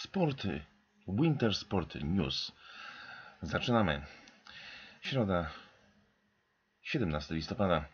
Sporty, Winter Sport News. Zaczynamy. Środa, 17 listopada.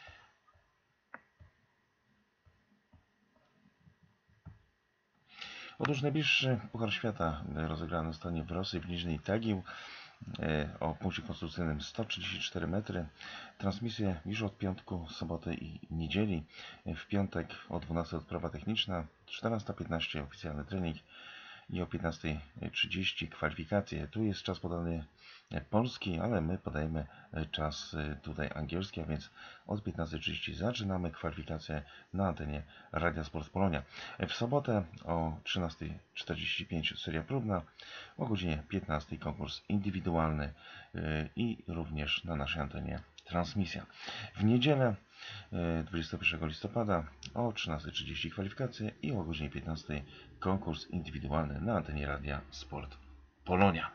Otóż najbliższy Puchar Świata rozegrany zostanie w Rosji w Niżnej Tagil o punkcie konstytucyjnym 134 metry. Transmisję już od piątku, soboty i niedzieli. W piątek o 12 odprawa techniczna, 14:15 oficjalny trening i o 15:30 kwalifikacje. Tu jest czas podany polski, ale my podajemy czas tutaj angielski, a więc od 15:30 zaczynamy kwalifikacje na antenie Radia Sport Polonia. W sobotę o 13:45 seria próbna, o godzinie 15 konkurs indywidualny i również na naszej antenie transmisja. W niedzielę 21 listopada o 13:30 kwalifikacje i o godzinie 15 konkurs indywidualny na antenie Radia Sport Polonia.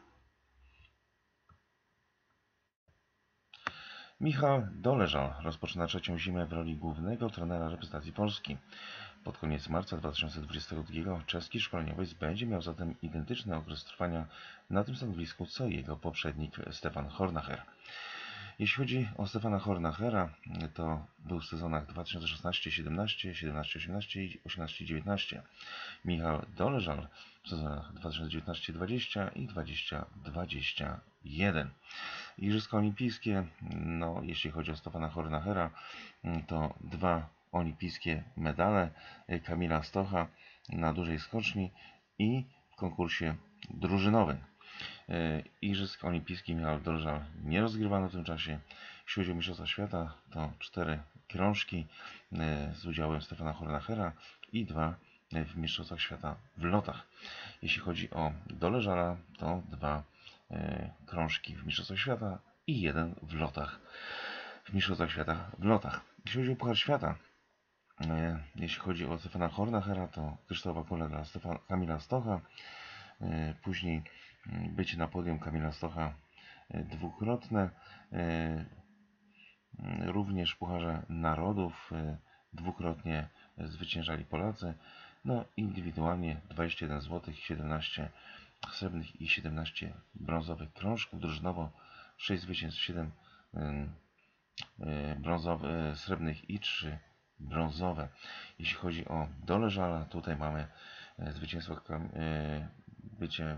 Michał Doleżal rozpoczyna trzecią zimę w roli głównego trenera reprezentacji Polski. Pod koniec marca 2022 czeski szkoleniowiec będzie miał zatem identyczny okres trwania na tym stanowisku co jego poprzednik Stefan Hornacher. Jeśli chodzi o Stefana Hornachera, to był w sezonach 2016-17, 17-18 i 18-19. Michał Doleżal w sezonach 2019-20 i 20-21. Igrzyska olimpijskie, jeśli chodzi o Stefana Hornachera, to 2 olimpijskie medale Kamila Stocha na dużej skoczni i w konkursie drużynowym. Igrzysk olimpijskich Michał Doleżal nie rozgrywano w tym czasie. Jeśli chodzi o Mistrzostwa Świata, to 4 krążki z udziałem Stefana Hornachera i 2 w Mistrzostwach Świata w lotach. Jeśli chodzi o Doleżala, to 2 krążki w Mistrzostwach Świata i 1 w lotach. W Mistrzostwach Świata w lotach. Jeśli chodzi o Puchar Świata, jeśli chodzi o Stefana Hornachera, to kryształowa kula dla Kamila Stocha. Później bycie na podium Kamila Stocha dwukrotne. Również w Pucharze Narodów dwukrotnie zwyciężali Polacy. Indywidualnie 21 złotych, 17 srebrnych i 17 brązowych krążków. Drużynowo 6 zwycięstw, 7 srebrnych i 3 brązowe. Jeśli chodzi o Doleżala, tutaj mamy zwycięstwo, bycie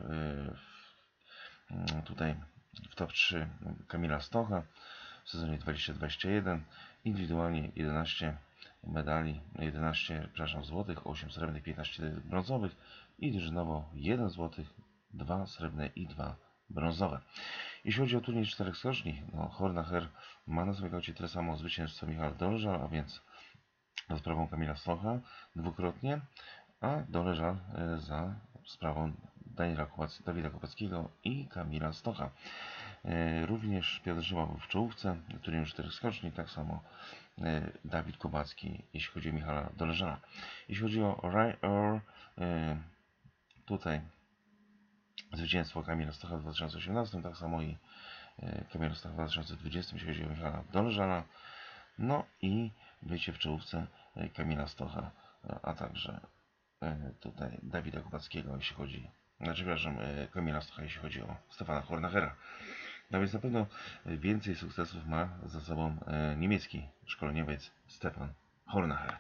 tutaj w top 3 Kamila Stocha w sezonie 2021. Indywidualnie 11 medali, 11 złotych, 8 srebrnych, 15 brązowych i drużynowo 1 złotych, 2 srebrne i 2 brązowe. Jeśli chodzi o turniej 4 skoczni, Hornacher ma na swoim koncie tyle samo zwycięstw co Michał Doleżal, a więc za sprawą Kamila Stocha dwukrotnie, a Doleżal za sprawą Dawida Kopeckiego i Kamila Stocha. Również Piotr Żyła był w czołówce turnieju 4 skoczni, tak samo Dawid Kubacki, jeśli chodzi o Michała Doleżala. Jeśli chodzi o Ray Earl, tutaj zwycięstwo Kamila Stocha w 2018, tak samo i Kamila Stocha w 2020, jeśli chodzi o Michała Doleżala. I bycie w czołówce Kamila Stocha, a także tutaj Dawida Kubackiego, jeśli chodzi, Kamila Stocha, jeśli chodzi o Stefana Hornachera. Więc na pewno więcej sukcesów ma za sobą niemiecki szkoleniowiec Stefan Hornacher.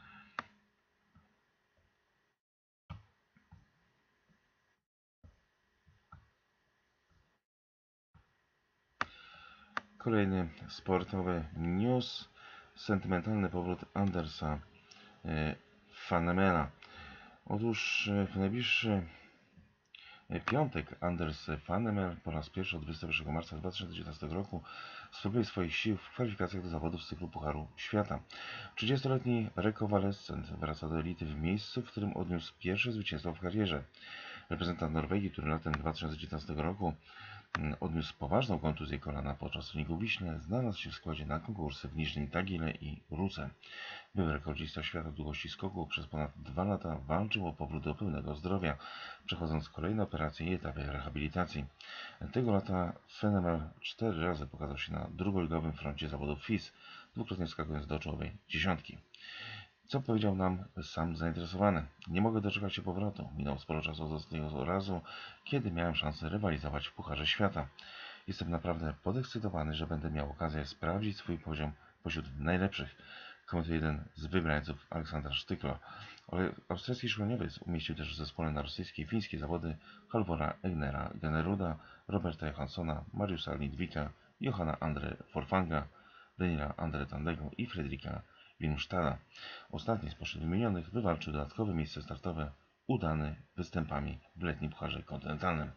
Kolejny sportowy news. Sentymentalny powrót Andersa Fanemela. Otóż w najbliższy piątek Anders Fanemel po raz pierwszy od 21 marca 2019 roku spróbuje swoich sił w kwalifikacjach do zawodów z cyklu Pucharu Świata. 30-letni rekowalescent wraca do elity w miejscu, w którym odniósł pierwsze zwycięstwo w karierze. Reprezentant Norwegii, który latem 2019 roku odniósł poważną kontuzję kolana podczas treningu w Wiśle, znalazł się w składzie na konkursy w Niżnym Tagile i Ruce. Były rekordzista świata długości skoku przez ponad 2 lata walczył o powrót do pełnego zdrowia, przechodząc kolejne operacje i etapy rehabilitacji. Tego lata Fanemel 4 razy pokazał się na drugoligowym froncie zawodów FIS, dwukrotnie wskakując do czołowej dziesiątki. Co powiedział nam sam zainteresowany? Nie mogę doczekać się powrotu. Minął sporo czasu od ostatniego razu, kiedy miałem szansę rywalizować w Pucharze Świata. Jestem naprawdę podekscytowany, że będę miał okazję sprawdzić swój poziom pośród najlepszych. Komentuje jeden z wybrańców, Aleksander Sztyklo. Austriacki szkoleniowiec umieścił też w zespole na rosyjskie i fińskie zawody Halvora Egnera Generuda, Roberta Johanssona, Mariusza Lindwika, Johanna Andre Forfanga, Daniela Andre Tandego i Fredrika Wilmstada. Ostatni spośród wymienionych wywalczył dodatkowe miejsce startowe, udany występami w letnim Pucharze Kontynentalnym.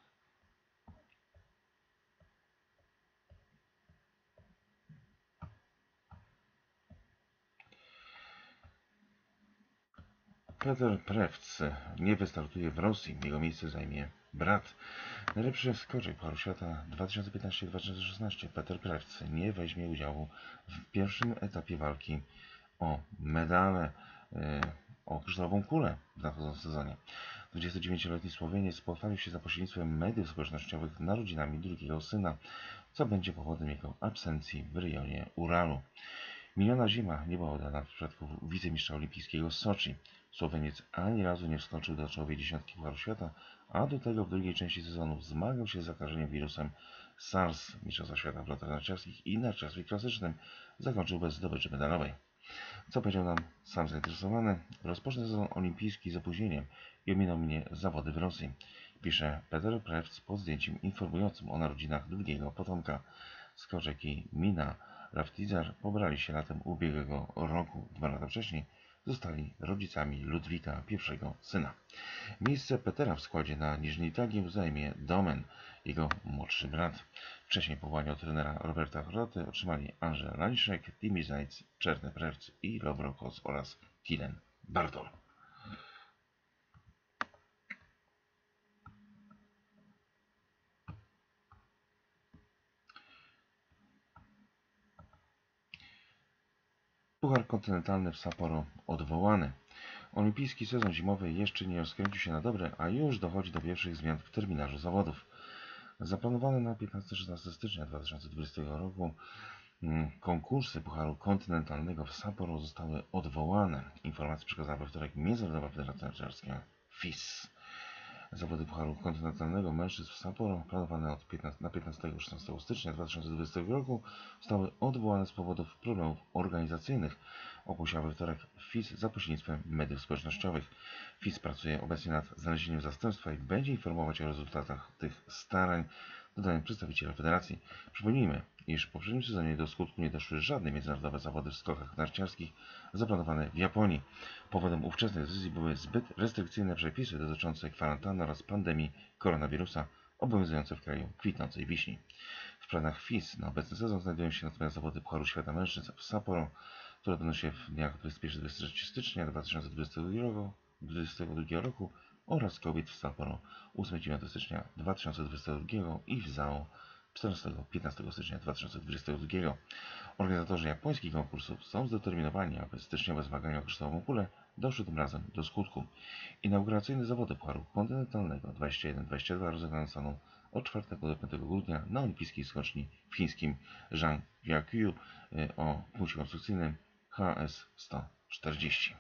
Peter Prevc nie wystartuje w Rosji, jego miejsce zajmie brat. Najlepszy skoczek Pucharu Świata 2015-2016 Peter Prevc nie weźmie udziału w pierwszym etapie walki o medale, o kryształową kulę w nadchodzącym sezonie. 29-letni Słoweniec pochwalił się za pośrednictwem mediów społecznościowych narodzinami drugiego syna, co będzie powodem jego absencji w rejonie Uralu. Miniona zima nie była udana w przypadku wicemistrza olimpijskiego z Soczi. Słoweniec ani razu nie wskoczył do czołowej dziesiątki Pucharu Świata, a do tego w drugiej części sezonu zmagał się z zakażeniem wirusem SARS. Mistrzostwa Świata w lotach narciarskich i narciarstwie klasycznym zakończył bez zdobyczy medalowej. Co powiedział nam sam zainteresowany? Rozpocznę sezon olimpijski z opóźnieniem i ominął mnie zawody w Rosji. Pisze Peter Prevc pod zdjęciem informującym o narodzinach drugiego potomka. Skoczek i Mina Raftizar pobrali się latem ubiegłego roku. 2 lata wcześniej zostali rodzicami Ludwika, pierwszego syna. Miejsce Petera w składzie na Niżnej Tagieł zajmie Domen, jego młodszy brat. Wcześniej powołanie od trenera Roberta Hroty otrzymali Andrzej Laniszek, Timi Zajc, Czerne Prevc i Lovro Kos oraz Kilen Bartol. Puchar kontynentalny w Sapporo odwołany. Olimpijski sezon zimowy jeszcze nie rozkręcił się na dobre, a już dochodzi do pierwszych zmian w terminarzu zawodów. Zaplanowane na 15-16 stycznia 2020 roku konkursy Pucharu Kontynentalnego w Sapporo zostały odwołane. Informację przekazała we wtorek Międzynarodowa Federacja Narciarska FIS. Zawody Pucharu Kontynentalnego mężczyzn w Sapporo, planowane na 15-16 stycznia 2020 roku, zostały odwołane z powodów problemów organizacyjnych, ogłosiła we wtorek FIS za pośrednictwem mediów społecznościowych. FIS pracuje obecnie nad znalezieniem zastępstwa i będzie informować o rezultatach tych starań, dodają przedstawiciele federacji. Przypomnijmy, iż w poprzednim sezonie do skutku nie doszły żadne międzynarodowe zawody w skokach narciarskich zaplanowane w Japonii. Powodem ówczesnej decyzji były zbyt restrykcyjne przepisy dotyczące kwarantanny oraz pandemii koronawirusa obowiązujące w kraju kwitnącej wiśni. W planach FIS na obecny sezon znajdują się natomiast zawody Pucharu Świata Mężczyzn w Sapporo, które odbędą się w dniach 21-23 stycznia 2022 roku oraz kobiet w Sapporo 8-9 stycznia 2022 i w Zao 14-15 stycznia 2022. Organizatorzy japońskich konkursów są zdeterminowani, aby styczniowe zmagania o kryształową kulę doszły tym razem do skutku. Inauguracyjne zawody Pucharu Kontynentalnego 21-22 rozegrane zostaną od 4 do 5 grudnia na olimpijskiej skoczni fińskim Zhangjiakou o punkcie konstrukcyjnym HS 140.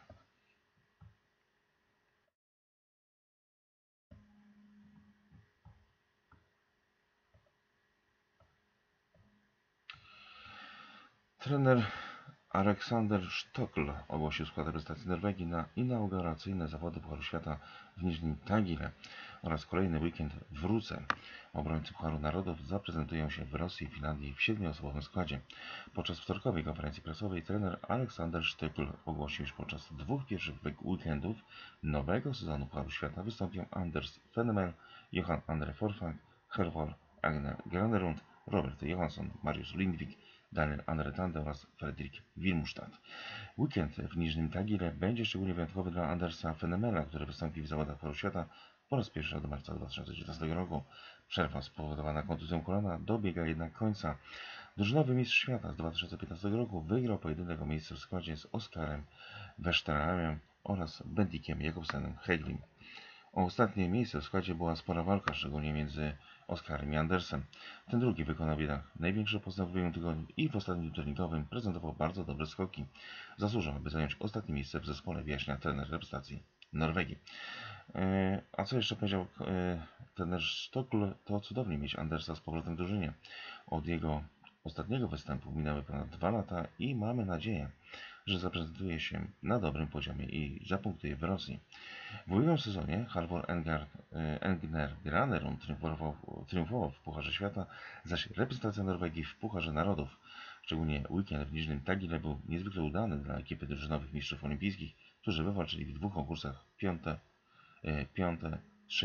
Trener Aleksander Sztokl ogłosił skład reprezentacji Norwegii na inauguracyjne zawody Pucharu Świata w Niżnym Tagile oraz kolejny weekend w Ruce. Obrońcy Pucharu Narodów zaprezentują się w Rosji i Finlandii w 7-osobowym składzie. Podczas wtorkowej konferencji prasowej trener Aleksander Sztokl ogłosił, że podczas 2 pierwszych weekendów nowego sezonu Pucharu Świata wystąpią Anders Fenemel, Johan Andre Forfang, Hervor Agner Granerund, Robert Johansson, Mariusz Lindwik, Daniel Andre Tande oraz Fredrik Wilmstad. Weekend w Niżnym Tagile będzie szczególnie wyjątkowy dla Andersa Fenemela, który wystąpi w zawodach Pucharu Świata po raz pierwszy od marca 2019 roku. Przerwa spowodowana kontuzją kolana dobiega jednak końca. Drużynowy mistrz świata z 2015 roku wygrał pojedynek o miejsce w składzie z Oskarem Westerarem oraz Bendikiem Jakobsenem Heglim. O ostatnie miejsce w składzie była spora walka, szczególnie między Oskarem i Andersem. Ten drugi wykonał jednak największy postęp w ubiegłym tygodniu i w ostatnim treningowym prezentował bardzo dobre skoki. Zasłużał, aby zająć ostatnie miejsce w zespole, wyjaśnia trener reprezentacji Norwegii. A co jeszcze powiedział trener Stockl, to cudownie mieć Andersa z powrotem w drużynie. Od jego ostatniego występu minęły ponad 2 lata i mamy nadzieję, że zaprezentuje się na dobrym poziomie i zapunktuje w Rosji. W ubiegłym sezonie Halvor Engner Granerud triumfował w Pucharze Świata, zaś reprezentacja Norwegii w Pucharze Narodów. Szczególnie weekend w Niżnym Tagile był niezwykle udany dla ekipy drużynowych mistrzów olimpijskich, którzy wywalczyli w 2 konkursach piąte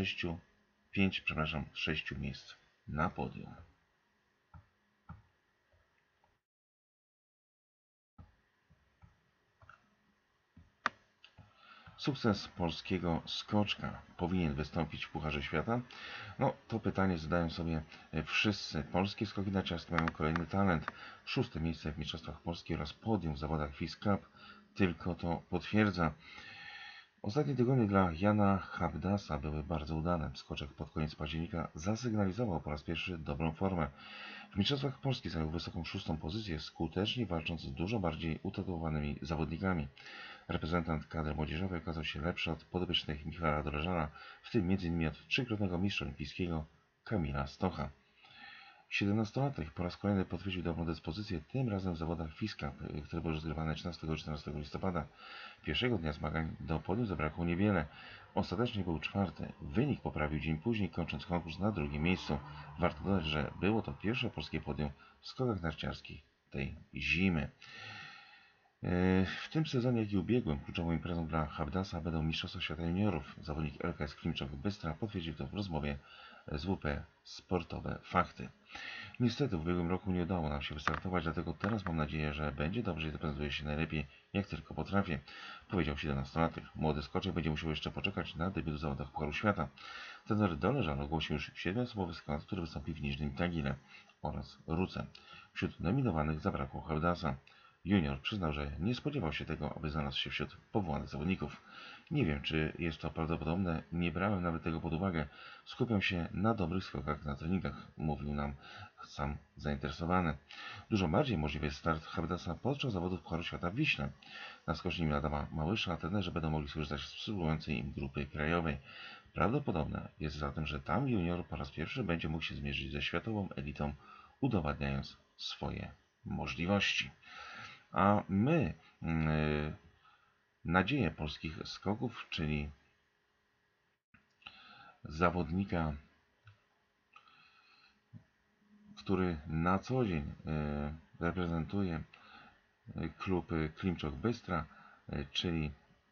z 6 miejsc na podium. Sukces polskiego skoczka powinien wystąpić w Pucharze Świata? No, to pytanie zadają sobie wszyscy. Polskie skoki narciarskie mają kolejny talent. 6. miejsce w Mistrzostwach Polski oraz podium w zawodach FIS Cup tylko to potwierdza. Ostatnie tygodnie dla Jana Habdasa były bardzo udane. Skoczek pod koniec października zasygnalizował po raz pierwszy dobrą formę. W Mistrzostwach Polski zajął wysoką 6. pozycję, skutecznie walcząc z dużo bardziej utytułowanymi zawodnikami. Reprezentant kadry młodzieżowej okazał się lepszy od podopiecznych Michała Drożana, w tym m.in. od 3-krotnego mistrza olimpijskiego Kamila Stocha. 17-latek po raz kolejny potwierdził dobrą dyspozycję, tym razem w zawodach FIS Cup, które były rozgrywane 13 i 14 listopada. Pierwszego dnia zmagań do podium zabrakło niewiele. Ostatecznie był 4. Wynik poprawił dzień później, kończąc konkurs na 2. miejscu. Warto dodać, że było to pierwsze polskie podium w skokach narciarskich tej zimy. W tym sezonie, jak i ubiegłym, kluczową imprezą dla Habdasa będą Mistrzostwa Świata Juniorów. Zawodnik LKS Klimczak-Bystra potwierdził to w rozmowie z WP Sportowe Fakty. Niestety w ubiegłym roku nie udało nam się wystartować, dlatego teraz mam nadzieję, że będzie dobrze i zaprezentuje się najlepiej, jak tylko potrafię, powiedział 17-latek. Młody skoczek będzie musiał jeszcze poczekać na debiut w zawodach Pucharu Świata. Trener Doleżan ogłosił już 7-osobowy skład, który wystąpi w Niżnym Tagile oraz Ruce. Wśród nominowanych zabrakło Habdasa. Junior przyznał, że nie spodziewał się tego, aby znalazł się wśród powołanych zawodników. Nie wiem, czy jest to prawdopodobne, nie brałem nawet tego pod uwagę. Skupiam się na dobrych skokach na treningach, mówił nam sam zainteresowany. Dużo bardziej możliwy jest start Habdasa podczas zawodów Pucharu Świata w Wiśle. Na skoczni Adama Małysza trenerzy będą mogli skorzystać z przysługującej im grupy krajowej. Prawdopodobne jest zatem, że tam junior po raz pierwszy będzie mógł się zmierzyć ze światową elitą, udowadniając swoje możliwości. A my nadzieję polskich skoków, czyli zawodnika, który na co dzień reprezentuje klub Klimczok Bystra, czyli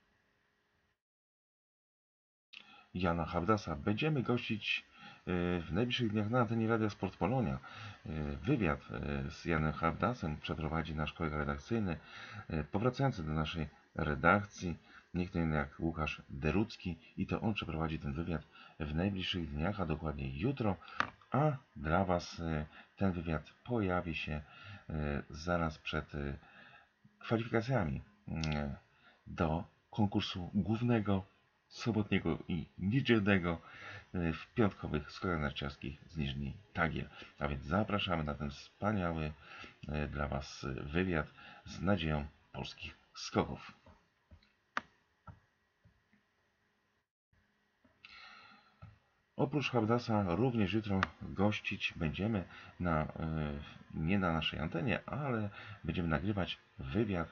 Jana Habdasa, będziemy gościć w najbliższych dniach na antenie Radia Sport Polonia. Wywiad z Janem Habdasem przeprowadzi nasz kolega redakcyjny, powracający do naszej redakcji, nikt inny jak Łukasz Derucki, i to on przeprowadzi ten wywiad w najbliższych dniach, a dokładnie jutro, a dla Was ten wywiad pojawi się zaraz przed kwalifikacjami do konkursu głównego, sobotniego i niedzielnego w piątkowych skokach narciarskich z Niżni Tagiel. A więc zapraszamy na ten wspaniały dla Was wywiad z nadzieją polskich skoków. Oprócz Habdasa również jutro gościć będziemy nie na naszej antenie, ale będziemy nagrywać wywiad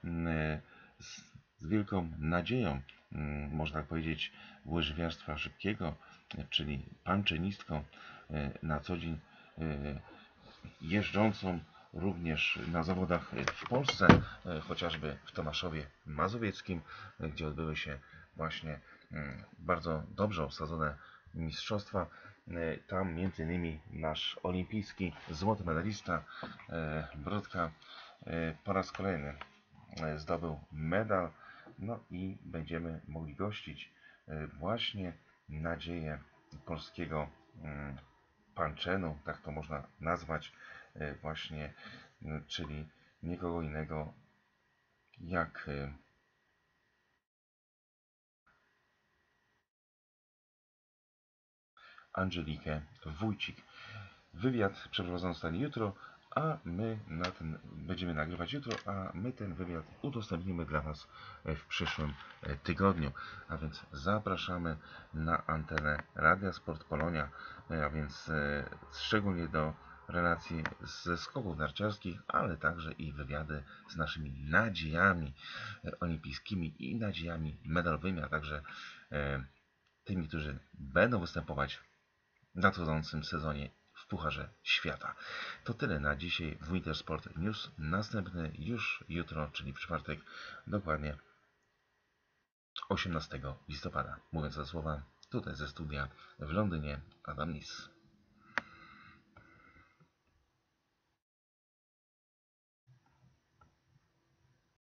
z wielką nadzieją, można tak powiedzieć, łyżwiarstwa szybkiego, czyli panczenistką, na co dzień jeżdżącą również na zawodach w Polsce, chociażby w Tomaszowie Mazowieckim, gdzie odbyły się właśnie bardzo dobrze obsadzone mistrzostwa. Tam m.in. nasz olimpijski złoty medalista Brodka po raz kolejny zdobył medal. No i będziemy mogli gościć właśnie nadzieję polskiego panczenu, tak to można nazwać właśnie, czyli nikogo innego jak Angelikę Wójcik. Wywiad przeprowadzony zostanie jutro, a my będziemy nagrywać jutro, a my ten wywiad udostępnimy dla Was w przyszłym tygodniu. A więc zapraszamy na antenę Radia Sport Polonia, a więc szczególnie do relacji ze skoków narciarskich, ale także i wywiady z naszymi nadziejami olimpijskimi i nadziejami medalowymi, a także tymi, którzy będą występować w nadchodzącym sezonie w Pucharze Świata. To tyle na dzisiaj w Wintersport News. Następny już jutro, czyli w czwartek, dokładnie 18 listopada. Mówiąc te słowa, tutaj ze studia w Londynie, Adam Lis.